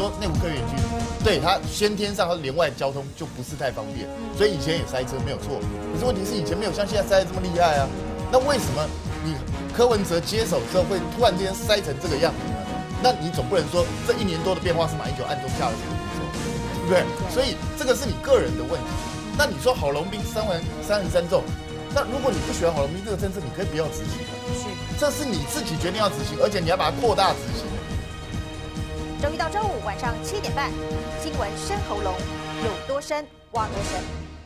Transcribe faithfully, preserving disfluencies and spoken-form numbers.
说内湖科园区，对它先天上它连外交通就不是太方便，所以以前也塞车没有错。可是问题是以前没有像现在塞得这么厉害啊。那为什么你柯文哲接手之后会突然之间塞成这个样子呢？那你总不能说这一年多的变化是马英九暗中下了什么毒手，对不对？所以这个是你个人的问题。那你说郝龙斌三环三十三纵，那如果你不喜欢郝龙斌这个政策，你可以不要执行啊。 是， 这是你自己决定要执行，而且你要把它扩大执行。 周一到周五晚上七点半，新闻深喉咙，有多深挖多深。